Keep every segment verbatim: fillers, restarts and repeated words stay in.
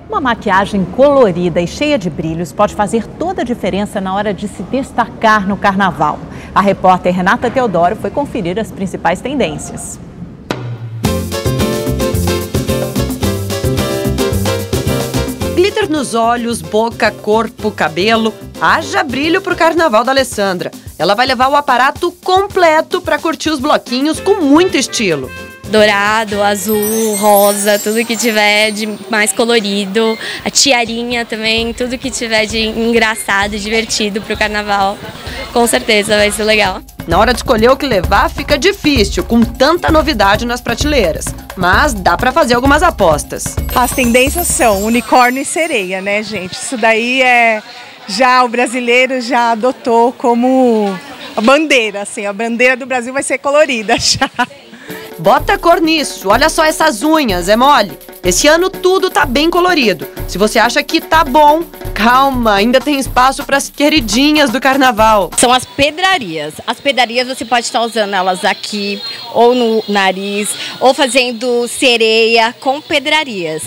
Uma maquiagem colorida e cheia de brilhos pode fazer toda a diferença na hora de se destacar no carnaval. A repórter Renata Teodoro foi conferir as principais tendências. Glitter nos olhos, boca, corpo, cabelo. Haja brilho pro carnaval da Alessandra. Ela vai levar o aparato completo para curtir os bloquinhos com muito estilo. Dourado, azul, rosa, tudo que tiver de mais colorido. A tiarinha também, tudo que tiver de engraçado e divertido pro carnaval. Com certeza vai ser legal. Na hora de escolher o que levar, fica difícil, com tanta novidade nas prateleiras. Mas dá pra fazer algumas apostas. As tendências são unicórnio e sereia, né, gente? Isso daí é... Já o brasileiro já adotou como a bandeira, assim. A bandeira do Brasil vai ser colorida já. Bota cor nisso, olha só essas unhas, é mole? Esse ano tudo tá bem colorido. Se você acha que tá bom, calma, ainda tem espaço para as queridinhas do carnaval. São as pedrarias. As pedrarias você pode estar usando elas aqui, ou no nariz, ou fazendo sereia com pedrarias.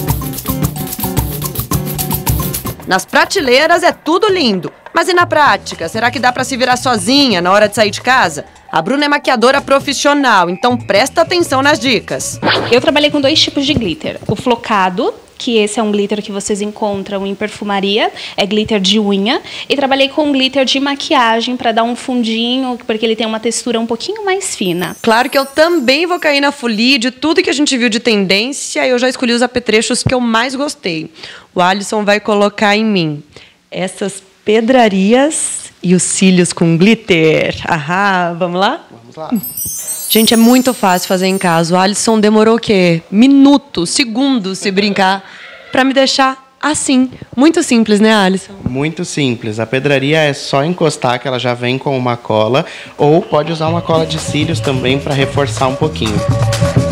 Nas prateleiras é tudo lindo, mas e na prática? Será que dá para se virar sozinha na hora de sair de casa? A Bruna é maquiadora profissional, então presta atenção nas dicas. Eu trabalhei com dois tipos de glitter. O flocado, que esse é um glitter que vocês encontram em perfumaria, é glitter de unha. E trabalhei com glitter de maquiagem para dar um fundinho, porque ele tem uma textura um pouquinho mais fina. Claro que eu também vou cair na folia de tudo que a gente viu de tendência. Eu já escolhi os apetrechos que eu mais gostei. O Alisson vai colocar em mim essas pedrarias e os cílios com glitter. Ahá, vamos lá? Vamos lá. Gente, é muito fácil fazer em casa. O Alisson demorou o quê? Minutos, segundos, se brincar, para me deixar assim. Muito simples, né, Alisson? Muito simples. A pedraria é só encostar, que ela já vem com uma cola, ou pode usar uma cola de cílios também para reforçar um pouquinho.